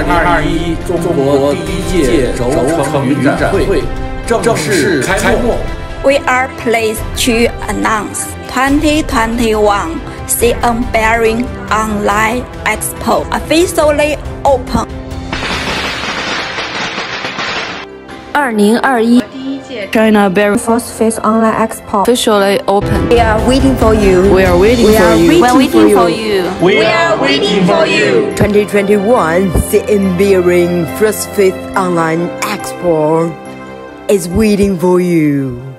2021中国第一届轴承云展会正式开幕。 We are pleased to announce 2021 CN Bearing Online Expo officially open. 2021第一届 China Bearing First Phase Online Expo officially open. We are waiting for you. We are waiting for you. We are waiting for you. We are waiting for you. 2021 CN Bearing First Phase Online Expo is waiting for you.